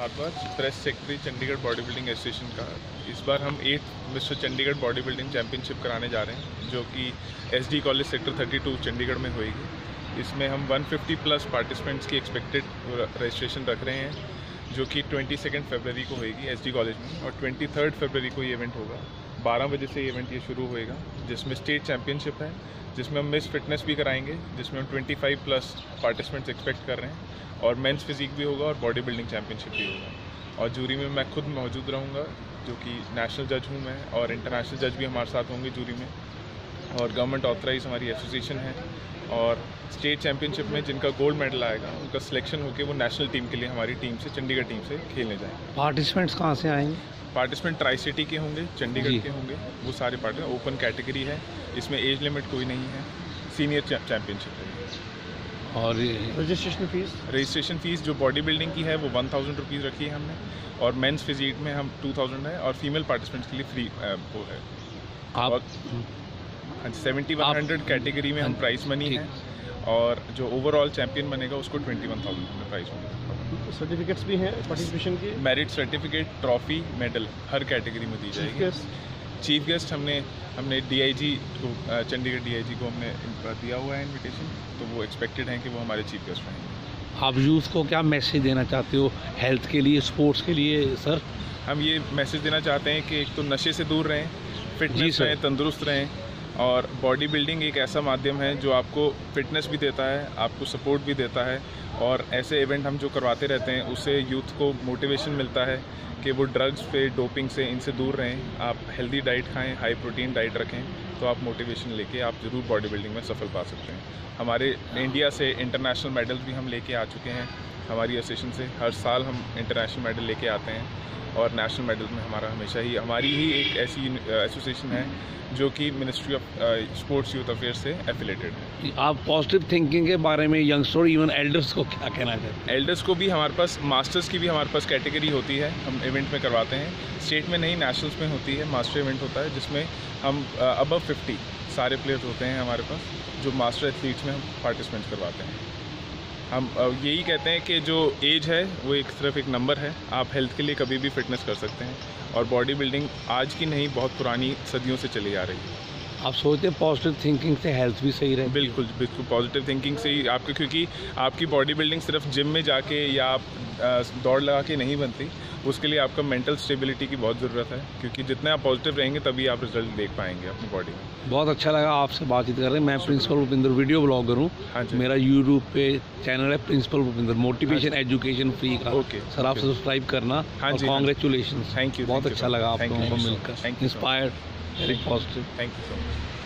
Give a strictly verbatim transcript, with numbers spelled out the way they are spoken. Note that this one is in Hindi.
Bhardwaj, press secretary Chandigarh body building association का। इस बार हम eighth mister Chandigarh body building championship कराने जा रहे हैं, जो कि SD college sector thirty two Chandigarh में होएगी। इसमें हम वन फिफ्टी प्लस पार्टिसिपेंट्स की एक्सपेक्टेड रजिस्ट्रेशन रख रहे हैं, जो कि ट्वेंटी सेकेंड फरवरी को होएगी एसडी कॉलेज में, और ट्वेंटी थर्ड फरवरी को ये इवेंट होगा। बारह बजे से ये इवेंट ये शुरू होएगा, जिसमें स्टेट चैम्पियनशिप है, जिसमें हम मिस फिटनेस भी कराएंगे, जिसमें हम twenty five plus participants expect कर रहे हैं, और मेंस फिजिक भी होगा और बॉडी बिल्डिंग चैम्पियनशिप भी होगा। और जूरी में मैं खुद मौजूद रहूँगा, जो कि नेशनल जज हूँ मैं, और इंटरनेशनल जज भी हमारे साथ होंगे जूरी में, और गवर्नमेंट ऑथराइज हमारी एसोसिएशन है। और स्टेट चैम्पियनशिप में जिनका गोल्ड मेडल आएगा उनका सिलेक्शन होकर वो नेशनल टीम के लिए हमारी टीम से, चंडीगढ़ टीम से खेलने जाएंगे। पार्टिसिपेंट्स कहाँ से आएंगे? पार्टिसिपेंट ट्राई सिटी के होंगे, चंडीगढ़ के होंगे, वो सारे पार्टिसिपेंट। ओपन कैटेगरी है, इसमें एज लिमिट कोई नहीं है, सीनियर चैम्पियनशिप है। और रजिस्ट्रेशन फीस रजिस्ट्रेशन फ़ीस जो बॉडी बिल्डिंग की है वो वन थाउजेंड रुपीज़ रखी है हमने, और मेंस फिजिक में हम टू थाउजेंड है, और फीमेल पार्टिसिपेंट्स के लिए फ्री वो है। आप हाँ, सेवेंटी वन हंड्रेड कैटेगरी में हम प्राइस मनी है, और जो ओवरऑल चैंपियन बनेगा उसको ट्वेंटी वन थाउजेंड में प्राइस मनी। सर्टिफिकेट्स भी हैं पार्टिसिपेशन के? मेरिट सर्टिफिकेट, ट्रॉफी, मेडल हर कैटेगरी में दी जाएगी। चीफ गेस्ट हमने हमने डीआईजी को, चंडीगढ़ डीआईजी को हमने दिया हुआ है इनविटेशन, तो वो एक्सपेक्टेड हैं कि वो हमारे चीफ गेस्ट रहेंगे। आप यूथ को क्या मैसेज देना चाहते हो हेल्थ के लिए, स्पोर्ट्स के लिए सर? हम ये मैसेज देना चाहते हैं कि एक तो नशे से दूर रहें, फिटनेस रहें, तंदुरुस्त रहें, और बॉडी बिल्डिंग एक ऐसा माध्यम है जो आपको फिटनेस भी देता है, आपको सपोर्ट भी देता है, और ऐसे इवेंट हम जो करवाते रहते हैं उससे यूथ को मोटिवेशन मिलता है कि वो ड्रग्स पे, डोपिंग से, इनसे दूर रहें। आप हेल्दी डाइट खाएं, हाई प्रोटीन डाइट रखें, तो आप मोटिवेशन लेके आप ज़रूर बॉडी बिल्डिंग में सफल पा सकते हैं। हमारे इंडिया से इंटरनेशनल मेडल्स भी हम लेके आ चुके हैं हमारी एसोसिएशन से। हर साल हम इंटरनेशनल मेडल लेके आते हैं, और नेशनल मेडल में हमारा हमेशा ही, हमारी ही एक ऐसी एसोसिएशन है जो कि ministry of sports youth affairs से एफिलेटेड है। आप पॉजिटिव थिंकिंग के बारे में यंगस्टर, इवन एल्डर्स को क्या कहना चाहते हैं? एल्डर्स को भी हमारे पास, मास्टर्स की भी हमारे पास कैटेगरी होती है, हम इवेंट में करवाते हैं। स्टेट में नहीं, नेशनल्स में होती है, मास्टर इवेंट होता है, जिसमें हम अबव फिफ्टी सारे प्लेयर्स होते हैं हमारे पास, जो मास्टर एथलीट्स में हम पार्टिसिपेंट करवाते हैं। हम यही कहते हैं कि जो एज है वो एक सिर्फ एक नंबर है, आप हेल्थ के लिए कभी भी फिटनेस कर सकते हैं, और बॉडी बिल्डिंग आज की नहीं, बहुत पुरानी सदियों से चली आ रही है। आप सोचते हैं पॉजिटिव थिंकिंग से हेल्थ भी सही रहे? बिल्कुल बिल्कुल, पॉजिटिव थिंकिंग से ही आपके, क्योंकि आपकी बॉडी बिल्डिंग सिर्फ जिम में जाके या आप दौड़ लगा के नहीं बनती, उसके लिए आपका मेंटल स्टेबिलिटी की बहुत ज़रूरत है, क्योंकि जितने आप पॉजिटिव रहेंगे तभी आप रिजल्ट देख पाएंगे अपनी बॉडी में। बहुत अच्छा लगा आपसे बातचीत कर रहे हैं। मैं प्रिंसिपल भूपिंदर, वीडियो ब्लॉगर हूँ। हाँ जी, मेरा यूट्यूब पे चैनल है principal Bhupinder, motivation education free का। ओके सर, आप सब्सक्राइब करना। हाँ जी, कॉन्ग्रेचुलेशन। थैंक यू, बहुत अच्छा लगा आप लोगों को मिलकर, inspired, very positive. Thank you so much.